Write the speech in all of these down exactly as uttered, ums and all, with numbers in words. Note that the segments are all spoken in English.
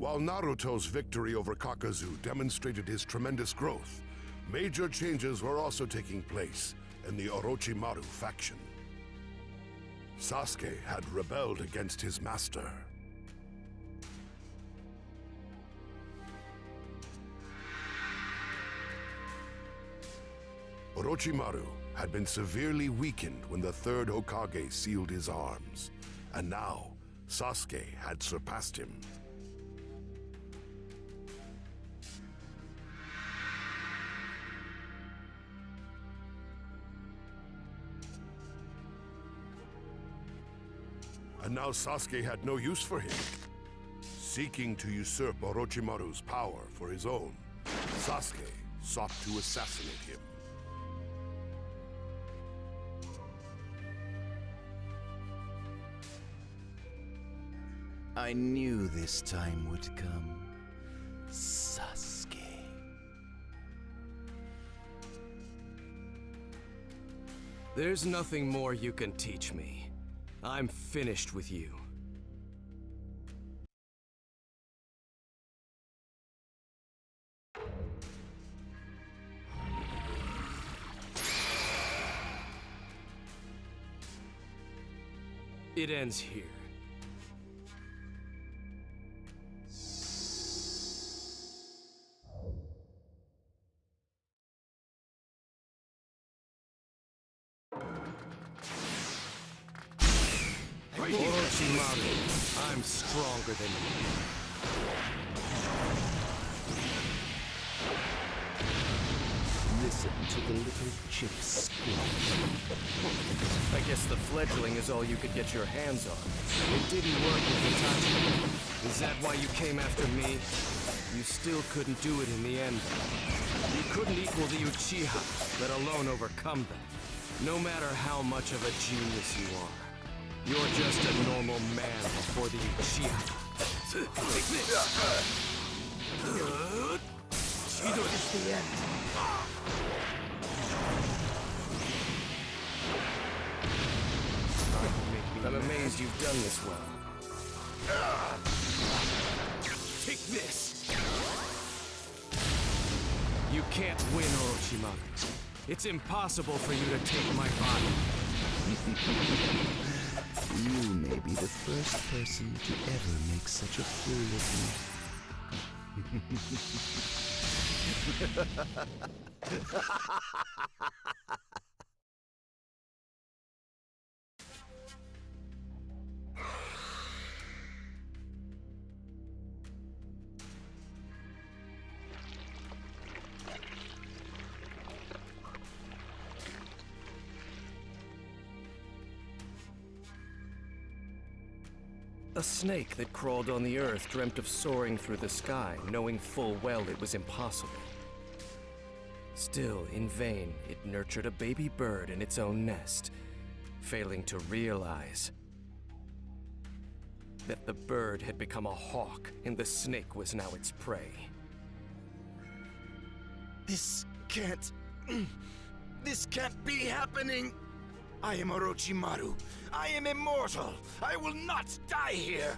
While Naruto's victory over Kakazu demonstrated his tremendous growth, major changes were also taking place in the Orochimaru faction. Sasuke had rebelled against his master. Orochimaru had been severely weakened when the third Hokage sealed his arms, and now Sasuke had surpassed him. And now Sasuke had no use for him. Seeking to usurp Orochimaru's power for his own, Sasuke sought to assassinate him. I knew this time would come, Sasuke. There's nothing more you can teach me. I'm finished with you. It ends here. Orochimaru, I'm stronger than you. Listen to the little chick squawk. I guess the fledgling is all you could get your hands on. It didn't work with Itachi. Is that why you came after me? You still couldn't do it in the end. You couldn't equal the Uchiha, let alone overcome them. No matter how much of a genius you are. You're just a normal man before the Uchiha. Take this! Chido is the end. I'm amazed you've done this well. Take this! You can't win, Orochimaru. It's impossible for you to take my body. You may be the first person to ever make such a fool of me. A snake that crawled on the earth dreamt of soaring through the sky, knowing full well it was impossible. Still, in vain, it nurtured a baby bird in its own nest, failing to realize that the bird had become a hawk and the snake was now its prey. This can't... This can't be happening! I am Orochimaru. I am immortal. I will not die here.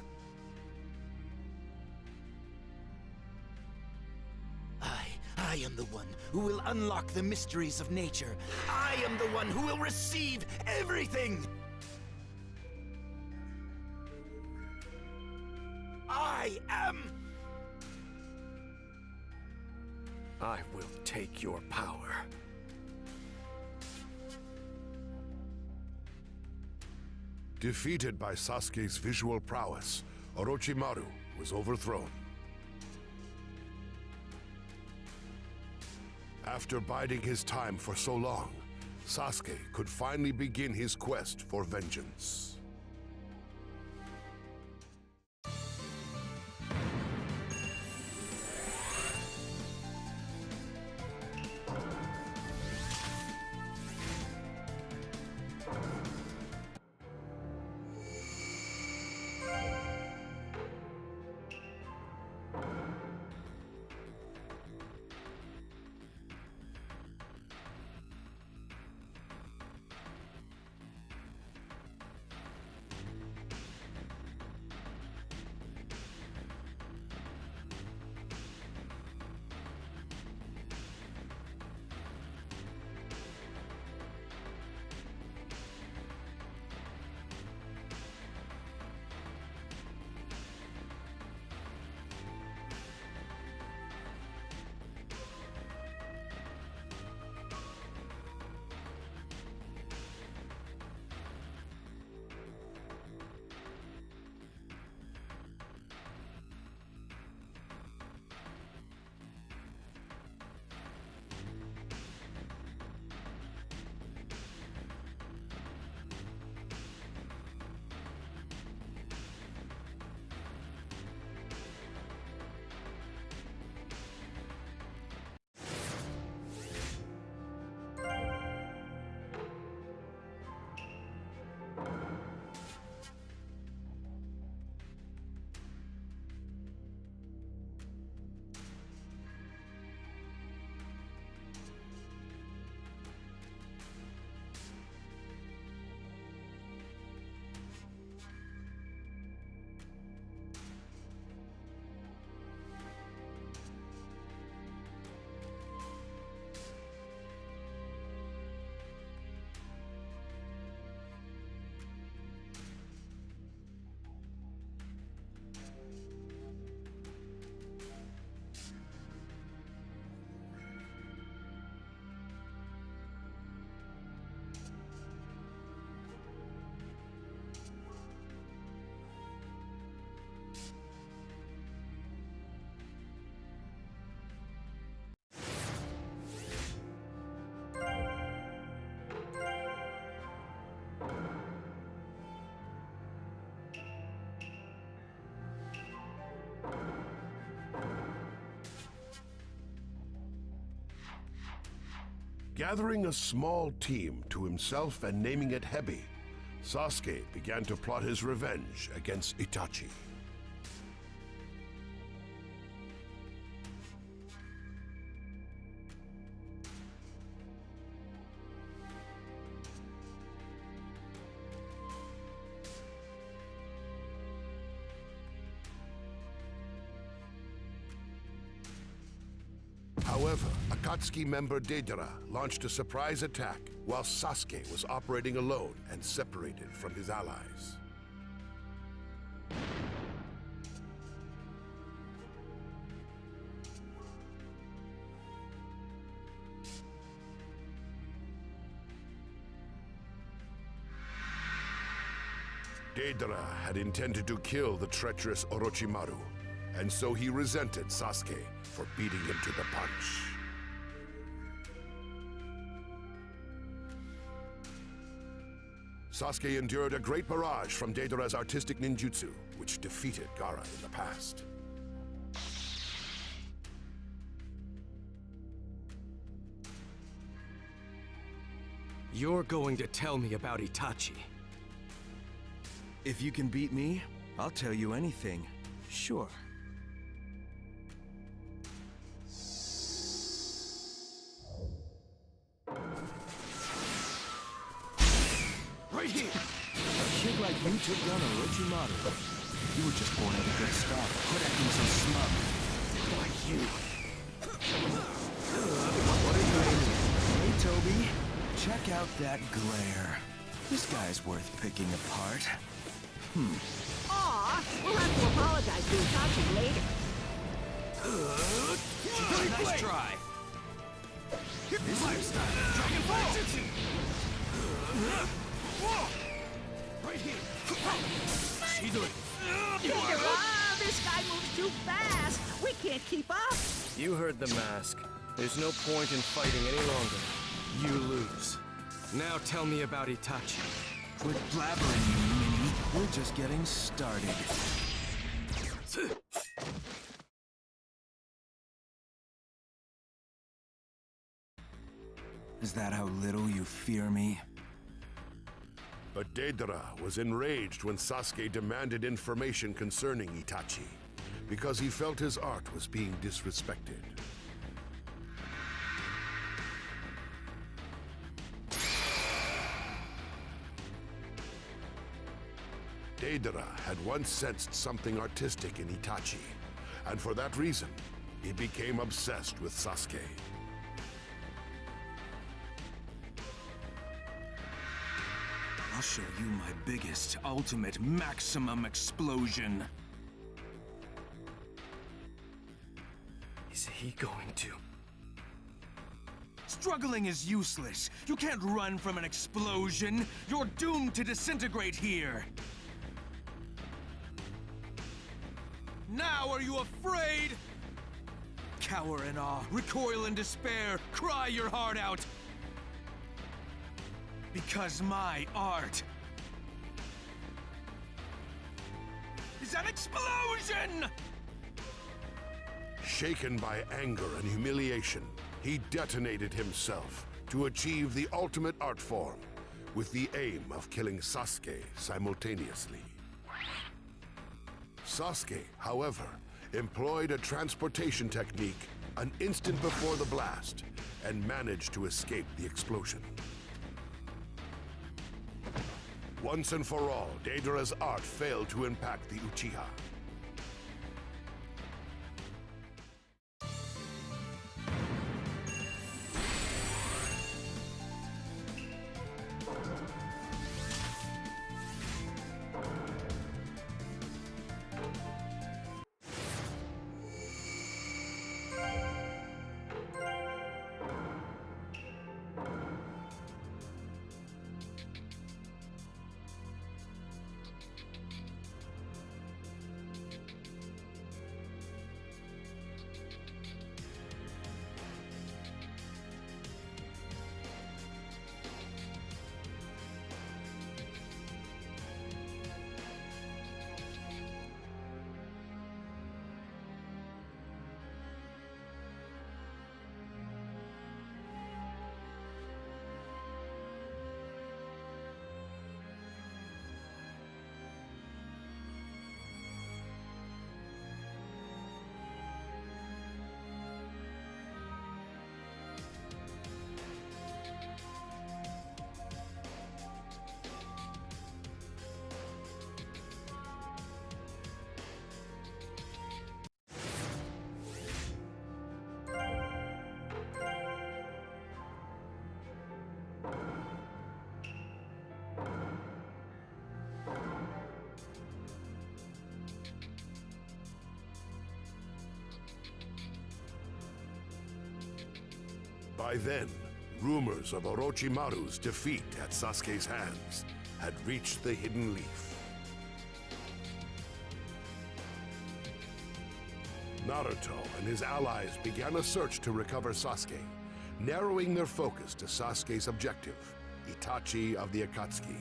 I, I am the one who will unlock the mysteries of nature. I am the one who will receive everything. I am... I will take your power. Defeated by Sasuke's visual prowess, Orochimaru was overthrown. After biding his time for so long, Sasuke could finally begin his quest for vengeance. Gathering a small team to himself and naming it Hebi, Sasuke began to plot his revenge against Itachi. However, Akatsuki member Deidara launched a surprise attack while Sasuke was operating alone and separated from his allies. Deidara had intended to kill the treacherous Orochimaru, and so he resented Sasuke for beating him to the punch. Sasuke endured a great barrage from Deidara's artistic ninjutsu, which defeated Gaara in the past. You're going to tell me about Itachi. If you can beat me, I'll tell you anything. Sure. Right here! A kid like you took down Orochimaru. You were just born at a good start. Quit acting so smug. Why you? What are you aiming at? Hey, Toby. Check out that glare. This guy's worth picking apart. Hmm. Aw, we'll have to apologize to Itachi later. Uh, nice try. His lifestyle. Dragon Ball. Right here. Ah, this guy moves too fast. We can't keep up. You heard the mask. There's no point in fighting any longer. You lose. Now tell me about Itachi. Quit blabbering, you mini. We're just getting started. Is that how little you fear me? But Deidara was enraged when Sasuke demanded information concerning Itachi, because he felt his art was being disrespected. Deidara had once sensed something artistic in Itachi, and for that reason, he became obsessed with Sasuke. I'll show you my biggest, ultimate, maximum explosion. Is he going to? Struggling is useless. You can't run from an explosion. You're doomed to disintegrate here. Now are you afraid? Cower in awe, recoil in despair, cry your heart out. Because my art is an explosion! Shaken by anger and humiliation, he detonated himself to achieve the ultimate art form, with the aim of killing Sasuke simultaneously. Sasuke, however, employed a transportation technique an instant before the blast and managed to escape the explosion. Once and for all, Deidara's art failed to impact the Uchiha. By then, rumors of Orochimaru's defeat at Sasuke's hands had reached the Hidden Leaf. Naruto and his allies began a search to recover Sasuke, narrowing their focus to Sasuke's objective, Itachi of the Akatsuki.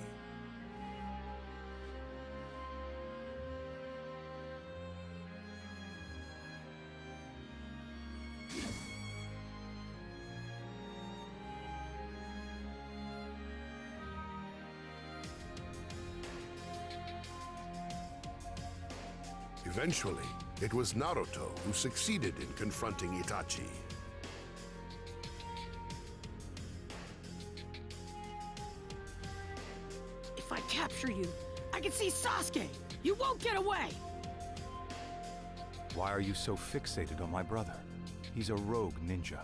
Eventually, it was Naruto who succeeded in confronting Itachi. If I capture you, I can see Sasuke! You won't get away! Why are you so fixated on my brother? He's a rogue ninja.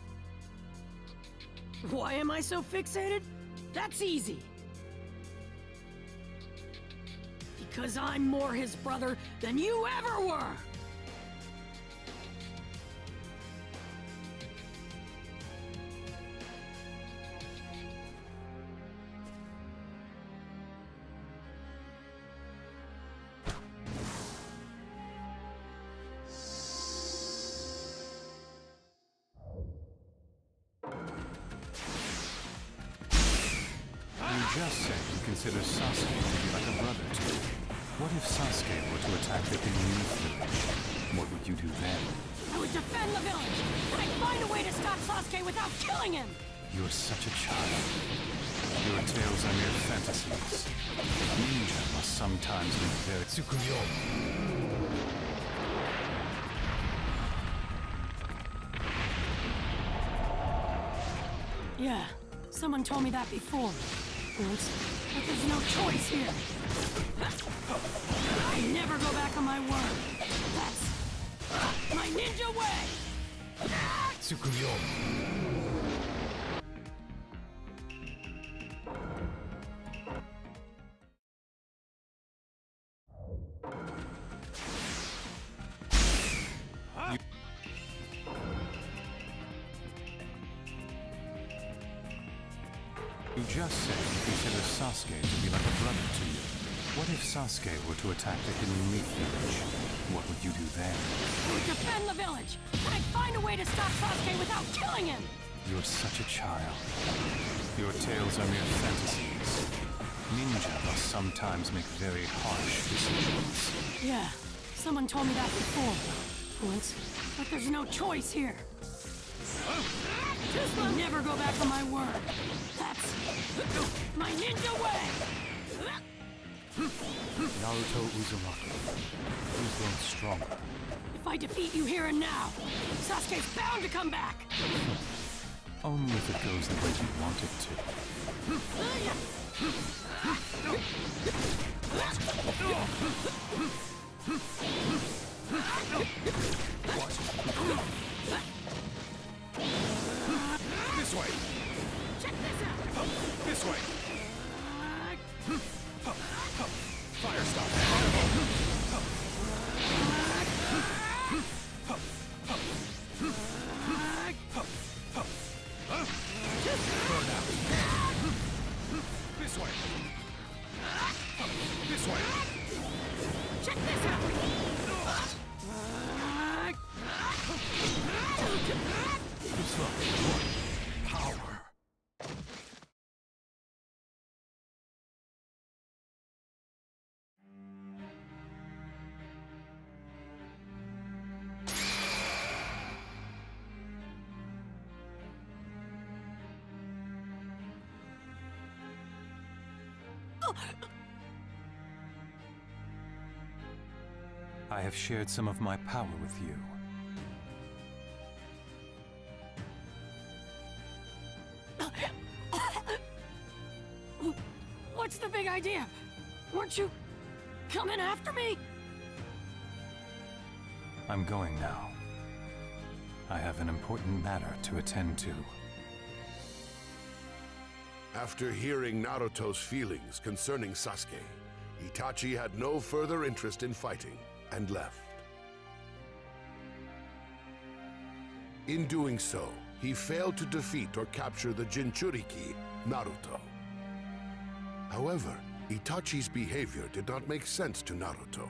Why am I so fixated? That's easy. Because I'm more his brother than you ever were! You just said you consider Sasuke to be like a brother to you. What if Sasuke were to attack the Hidden Leaf village? What would you do then? I would defend the village! I'd find a way to stop Sasuke without killing him! You're such a child. Your tales are mere fantasies. Ninja must sometimes be very... Tsukuyo! Yeah, someone told me that before. Once, but there's no choice here. I never go back on my word. That's my ninja way! Tsukuyo! You just said you consider Sasuke to be like a brother to you. What if Sasuke were to attack the Hidden Leaf village? What would you do then? I would defend the village! I'd find a way to stop Sasuke without killing him! You're such a child. Your tales are mere fantasies. Ninja must sometimes make very harsh decisions. Yeah, someone told me that before. Once, but there's no choice here. Just I'll never go back on my word. That's my ninja way! Naruto Uzumaki, you've grown stronger. If I defeat you here and now, Sasuke's bound to come back! Only if it goes the way you want it to. This way! Check this out! This way! Fire stop! Burn out! This way! This way! Check this out! This way! Power! I have shared some of my power with you. What's the big idea? Weren't you coming after me? I'm going now. I have an important matter to attend to. After hearing Naruto's feelings concerning Sasuke, Itachi had no further interest in fighting and left. In doing so, he failed to defeat or capture the Jinchuriki, Naruto. However, Itachi's behavior did not make sense to Naruto.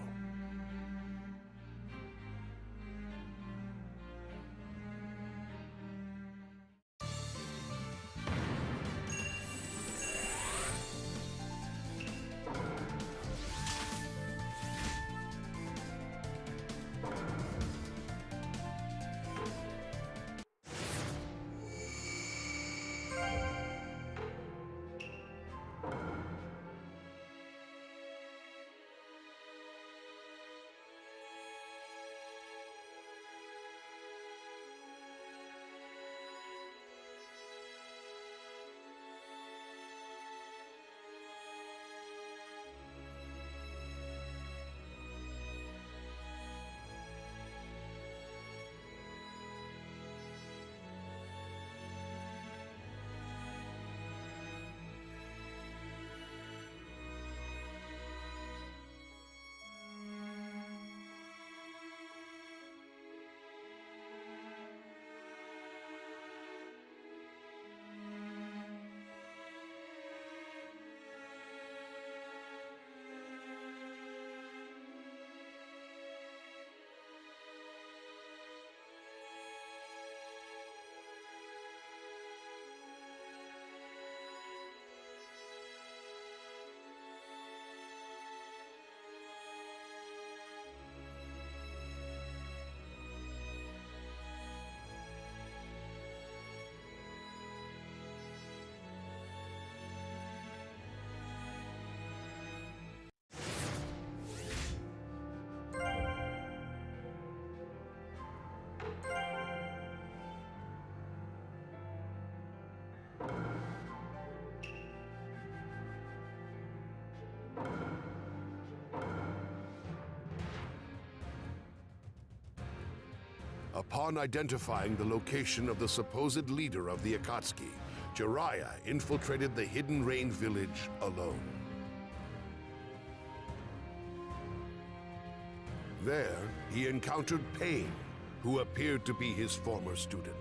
Upon identifying the location of the supposed leader of the Akatsuki, Jiraiya infiltrated the hidden rain village alone. There, he encountered Pain, who appeared to be his former student.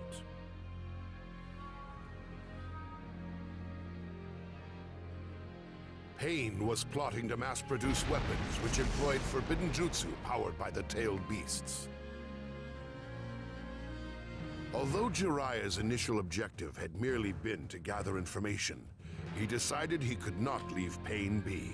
Pain was plotting to mass-produce weapons which employed forbidden jutsu powered by the tailed beasts. Although Jiraiya's initial objective had merely been to gather information, he decided he could not leave Pain be.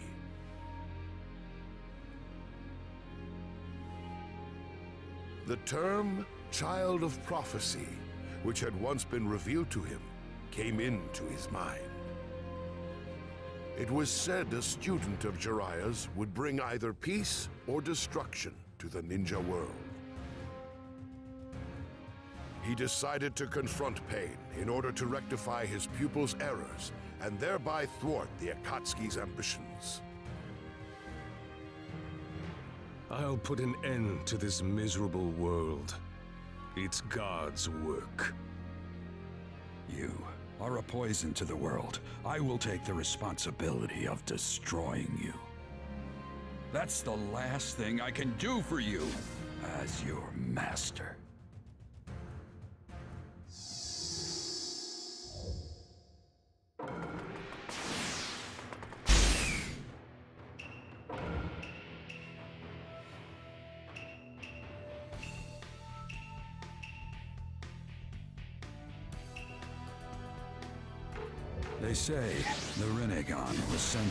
The term Child of Prophecy, which had once been revealed to him, came into his mind. It was said a student of Jiraiya's would bring either peace or destruction to the ninja world. He decided to confront Pain in order to rectify his pupil's errors and thereby thwart the Akatsuki's ambitions. I'll put an end to this miserable world. It's God's work. You are a poison to the world. I will take the responsibility of destroying you. That's the last thing I can do for you as your master. They say the Rinnegan was sent...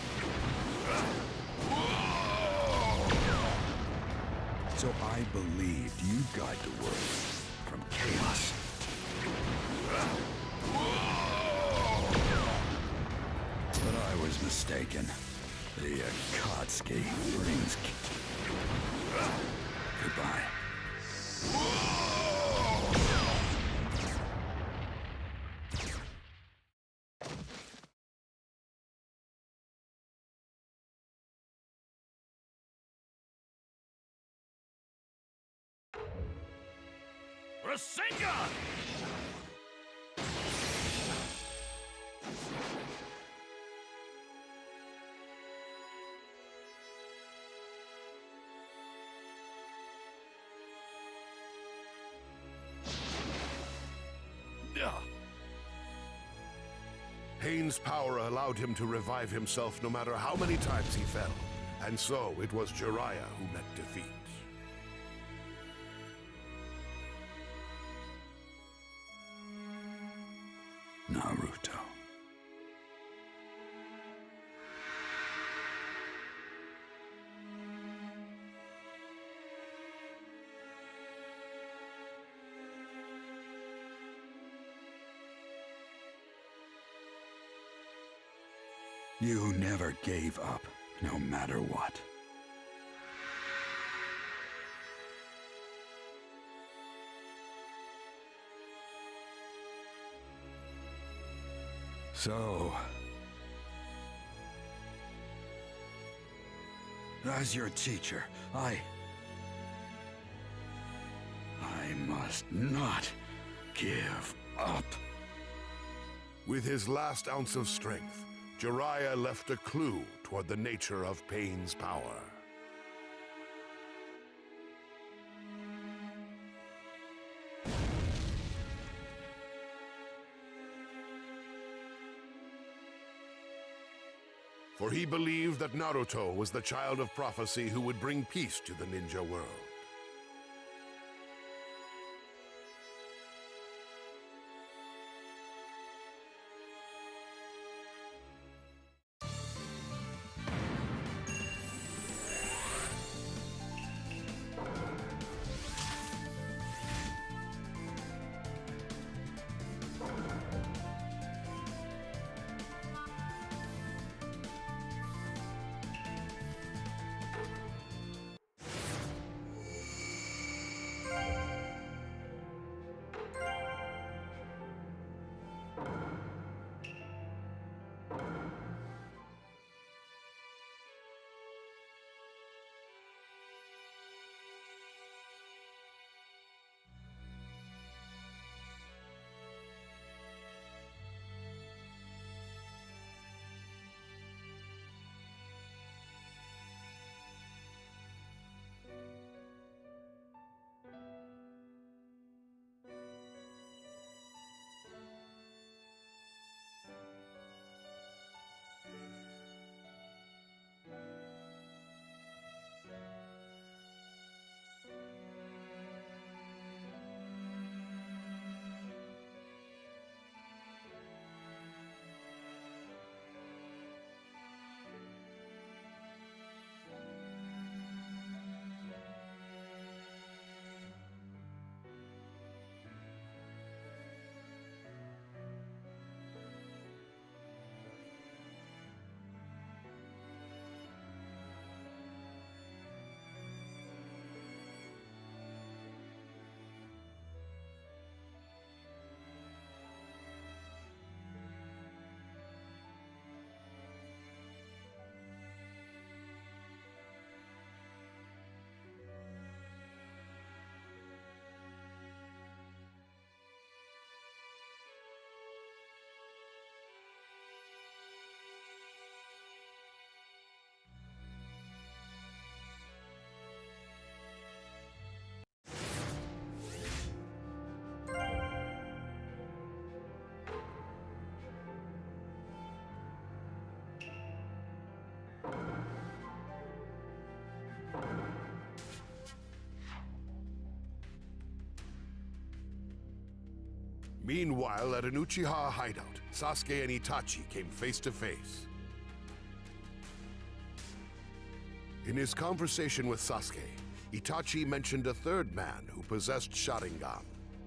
So I believed you'd guide the world from chaos. But I was mistaken. The Akatsuki brings... Goodbye. Rasengan! Pain's power allowed him to revive himself no matter how many times he fell, and so it was Jiraiya who met defeat. Naruto. You never gave up, no matter what. So, as your teacher, I... I must not give up. With his last ounce of strength, Jiraiya left a clue toward the nature of Pain's power. For he believed that Naruto was the child of prophecy who would bring peace to the ninja world. Meanwhile, at an Uchiha hideout, Sasuke and Itachi came face to face. In his conversation with Sasuke, Itachi mentioned a third man who possessed Sharingan.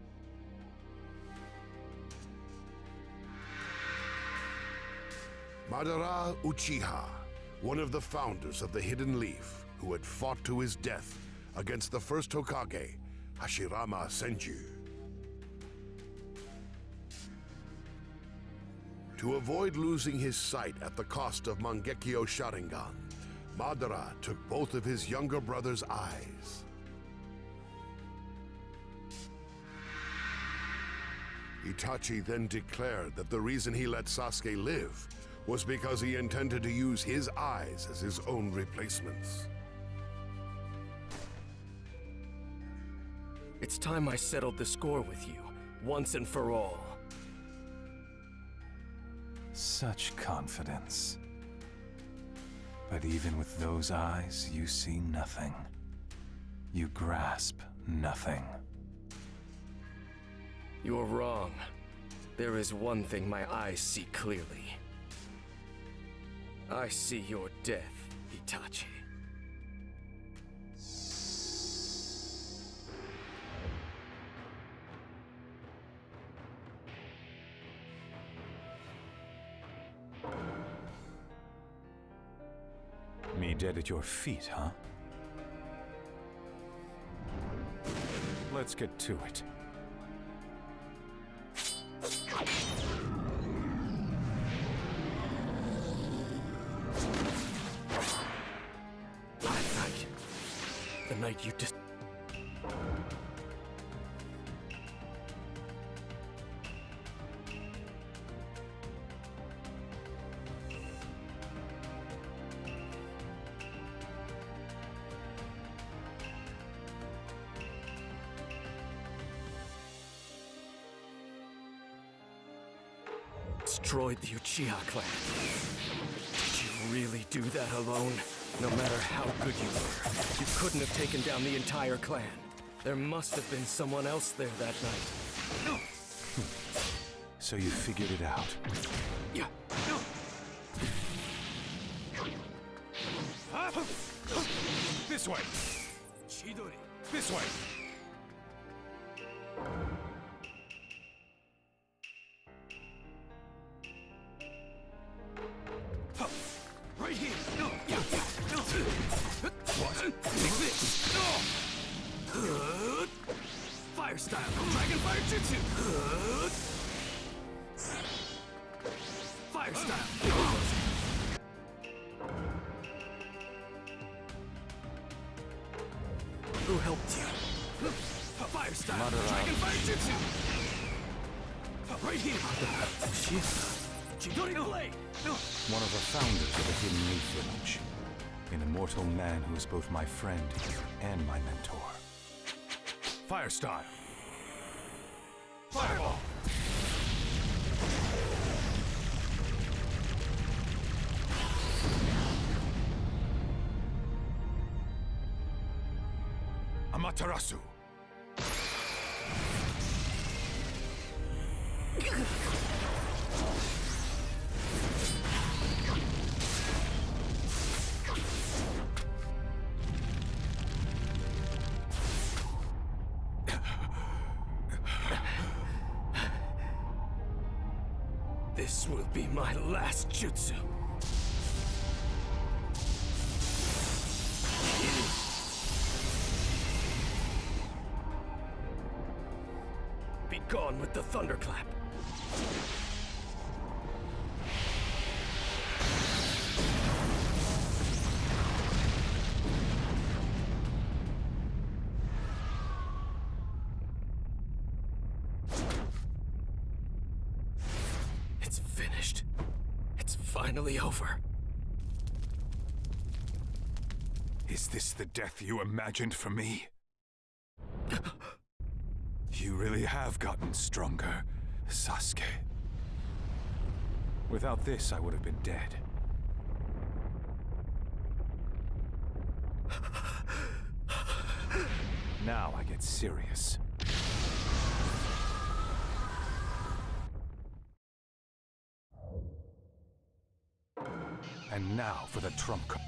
Madara Uchiha, one of the founders of the Hidden Leaf, who had fought to his death against the first Hokage, Hashirama Senju. To avoid losing his sight at the cost of Mangekyo Sharingan, Madara took both of his younger brother's eyes. Itachi then declared that the reason he let Sasuke live was because he intended to use his eyes as his own replacements. It's time I settled the score with you, once and for all. Such confidence. But even with those eyes, you see nothing. You grasp nothing. You're wrong. There is one thing my eyes see clearly. I see your death, Itachi. Me dead at your feet, huh? Let's get to it. That night. The night you dis- destroyed the Uchiha clan. Did you really do that alone? No matter how good you were, you couldn't have taken down the entire clan. There must have been someone else there that night. So you figured it out. Yeah. This way! Chidori. This way! Right here. No. Yeah. What? Take this. No. Fire style. Dragon fire jutsu. Fire style. Who helped you? Fire style. Madara. Dragon fire jutsu. Right here. Chidori blade. One of the founders of the Hidden Leaf Village. An immortal man who is both my friend and my mentor. Fire style. Fireball. Amaterasu. This will be my last jutsu. Be gone with the thunderclap. It's finished. It's finally over. Is this the death you imagined for me? You really have gotten stronger, Sasuke. Without this, I would have been dead. Now I get serious. And now for the trump card.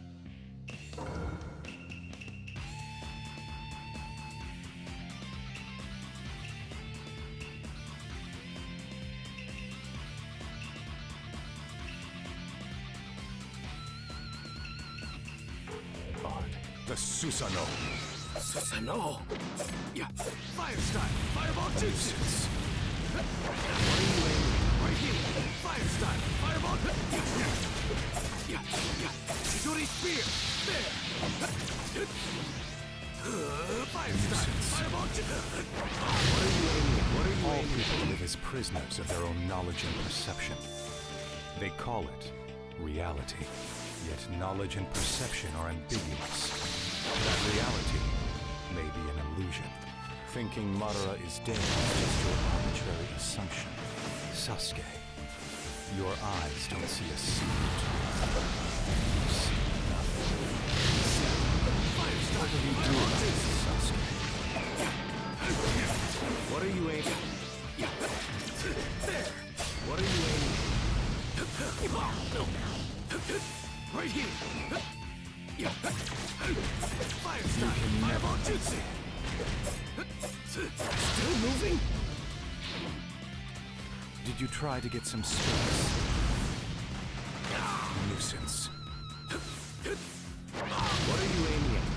The Susanoo. Susanoo. Yeah. Fire style. Fireball jutsu. What are you aiming? Right here. Fire style. Fireball. Yeah. Yeah. Yeah. Chidori spear. There. Fire style. Fireball jutsu. What are you aiming? What are you All aiming? people live as prisoners of their own knowledge and perception. They call it reality. Yet knowledge and perception are ambiguous. That reality may be an illusion. Thinking Madara is dead is just your arbitrary assumption. Sasuke, Your eyes don't see a secret. You see nothing. What will you do about this, Sasuke? What are you aiming? There! What are you aiming? Right here! Fire style! Fireball jutsu! Still moving? Did you try to get some space? Nuisance. What are you aiming at?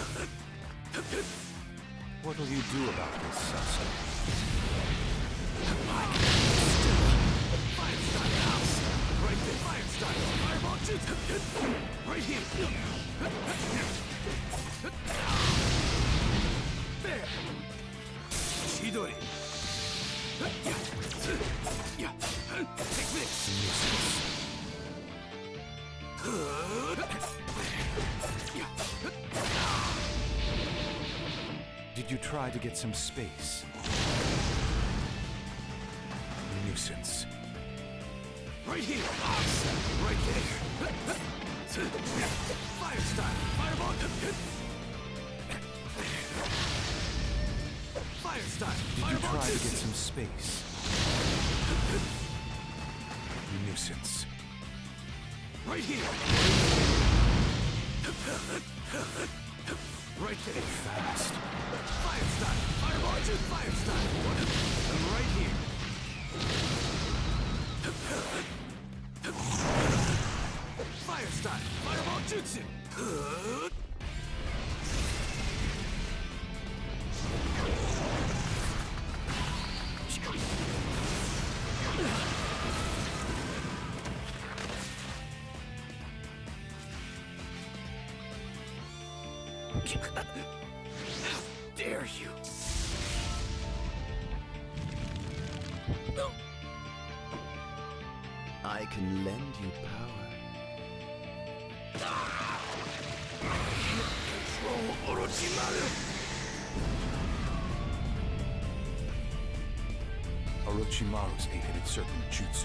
What will you do about this, Sasuke? Fire style house! Right there! Fire style! Fireball jutsu! Right here! There! Chidori! Take this! Did you try to get some space? Nuisance. Right here! Right there! Fire style! Fireball! Fire style! Did you Fireball try to jutsu. get some space? Nuisance. Right here! Right there! Fast. Fire style! Fireball jutsu! Fire style! I'm right here! Fire style! Fireball jutsu! How dare you! I can lend you power. Control Orochimaru! Orochimaru's aided in certain jutsu.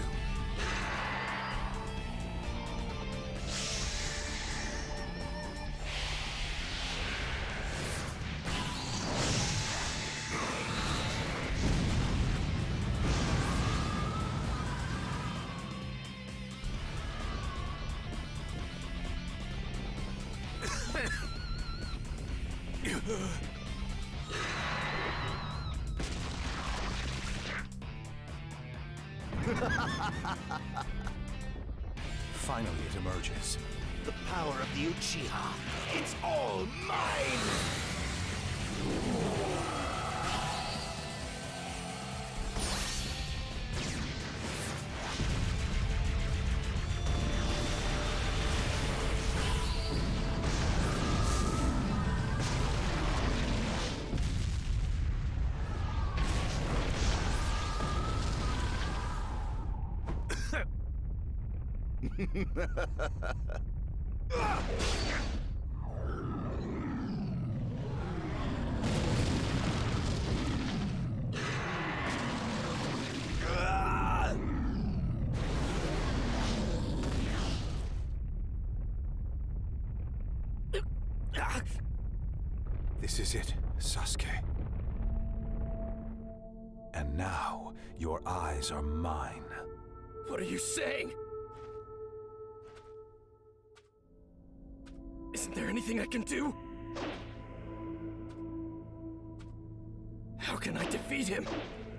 Finally it emerges. The power of the Uchiha. It's all mine! This is it, Sasuke. And now, your eyes are mine. What are you saying? Isn't there anything I can do? How can I defeat him?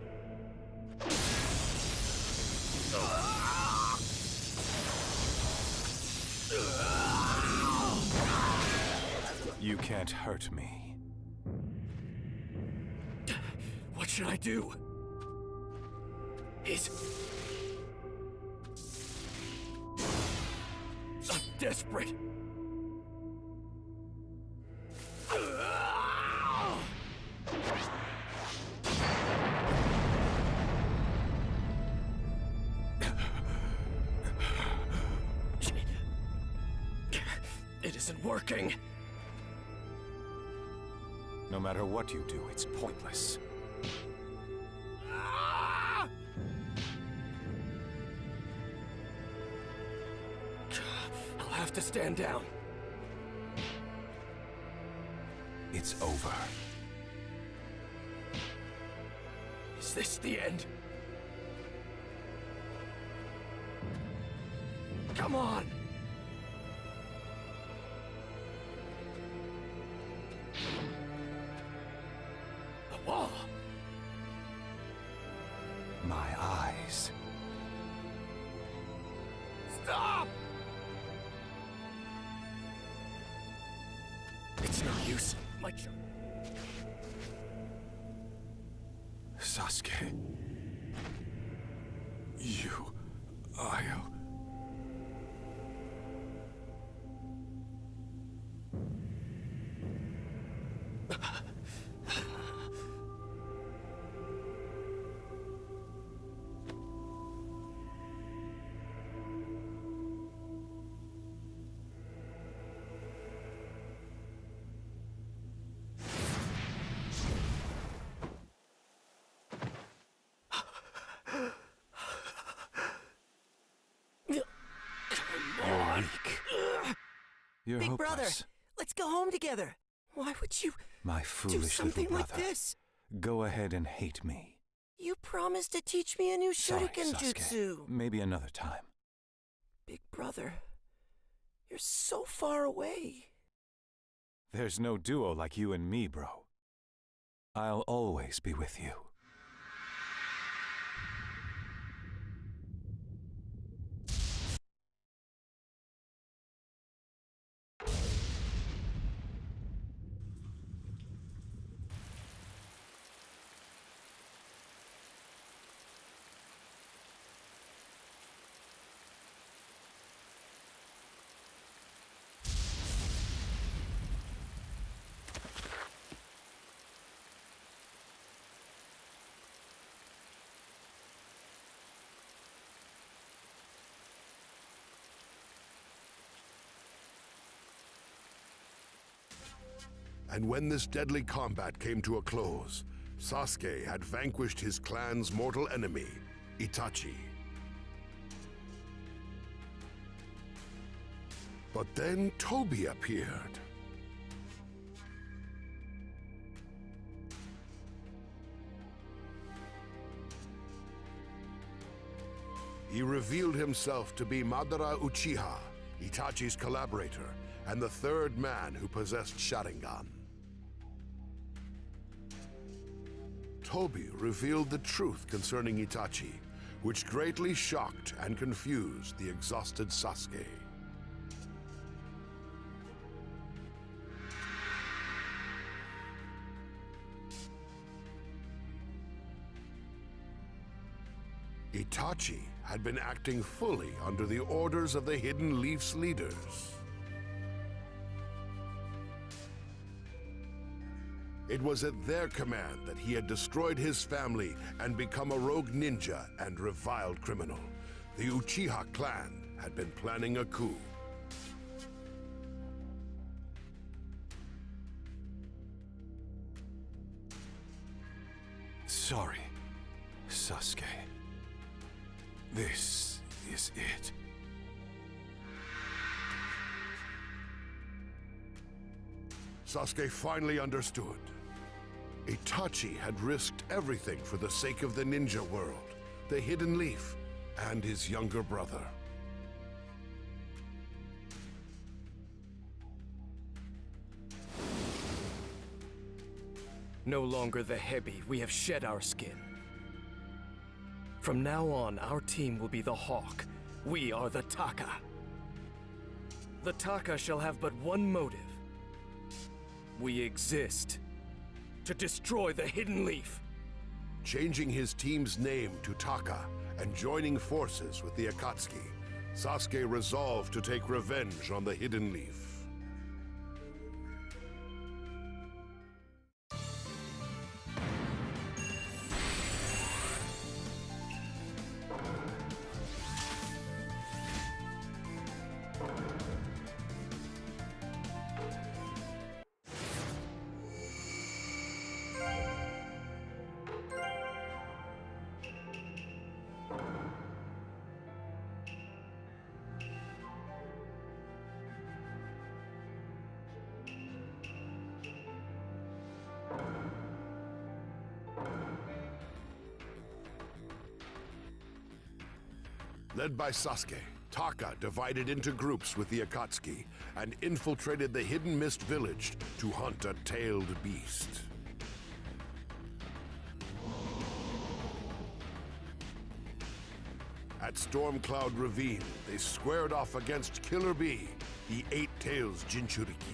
You can't hurt me. What should I do? He's... I'm desperate. It isn't working. No matter what you do, it's pointless. have to stand down. It's over. Is this the end? Come on! The wall! My eyes. Stop! It's no use. My ch- Sasuke. You... I'll... You're weak. You're Big hopeless. brother, let's go home together. Why would you My do foolish something little like brother. this? Go ahead and hate me. You promised to teach me a new Sorry, shuriken Sasuke. jutsu. Maybe another time. Big brother, you're so far away. There's no duo like you and me, bro. I'll always be with you. And when this deadly combat came to a close, Sasuke had vanquished his clan's mortal enemy, Itachi. But then Tobi appeared. He revealed himself to be Madara Uchiha, Itachi's collaborator, and the third man who possessed Sharingan. Tobi revealed the truth concerning Itachi, which greatly shocked and confused the exhausted Sasuke. Itachi had been acting fully under the orders of the Hidden Leaf's leaders. It was at their command that he had destroyed his family and become a rogue ninja and reviled criminal. The Uchiha clan had been planning a coup. Sorry, Sasuke. This is it. Sasuke finally understood. Itachi had risked everything for the sake of the ninja world, the Hidden Leaf, and his younger brother. No longer the Hebi, we have shed our skin. From now on, our team will be the Hawk. We are the Taka. The Taka shall have but one motive. We exist to destroy the Hidden Leaf. Changing his team's name to Taka and joining forces with the Akatsuki, Sasuke resolved to take revenge on the Hidden Leaf. Led by Sasuke, Taka divided into groups with the Akatsuki and infiltrated the Hidden Mist village to hunt a tailed beast. At Stormcloud Ravine, they squared off against Killer Bee, the Eight Tails Jinchuriki.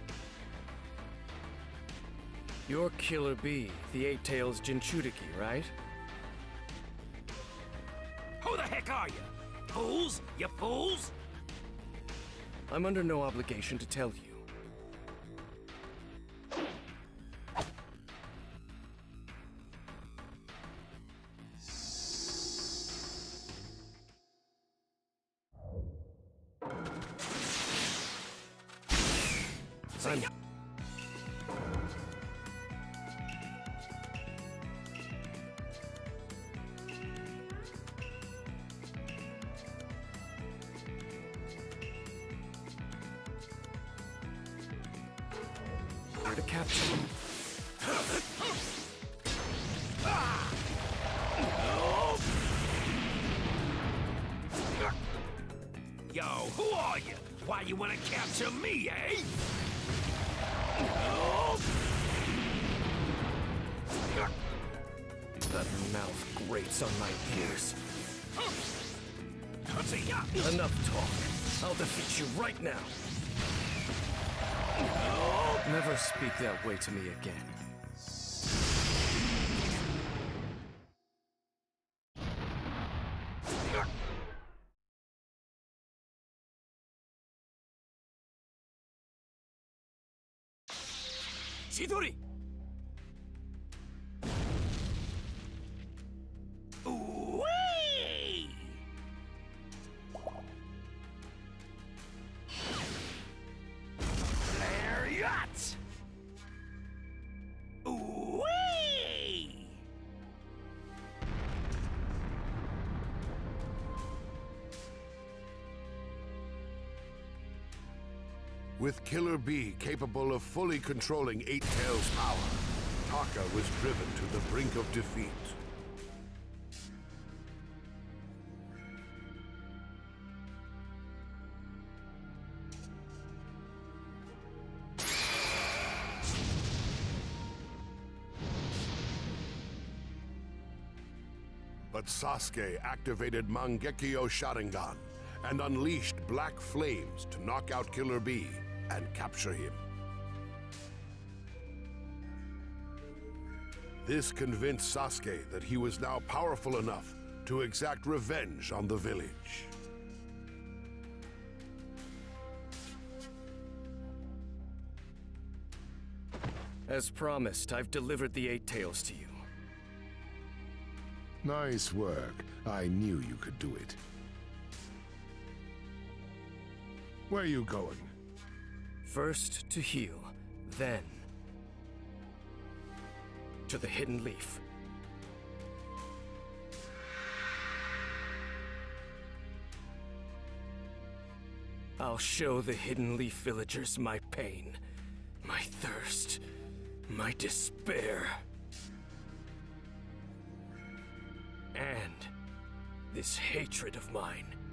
You're Killer Bee, the Eight Tails Jinchuriki, right? Who the heck are you? Fools? You fools? I'm under no obligation to tell you. I'm... Here to capture you. Yo, who are you? Why you wanna capture me, eh? That mouth grates on my ears. Enough talk. I'll defeat you right now. Never speak that way to me again. Chidori! Ooh-wee! Riot! Ooh-wee! With Killer Bee capable of fully controlling Eight Tails' power, Taka was driven to the brink of defeat. But Sasuke activated Mangekyo Sharingan and unleashed black flames to knock out Killer Bee and capture him. This convinced Sasuke that he was now powerful enough to exact revenge on the village. As promised, I've delivered the Eight Tails to you. Nice work. I knew you could do it. Where are you going? First to heal, then to the Hidden Leaf. I'll show the Hidden Leaf villagers my pain, my thirst, my despair. And this hatred of mine.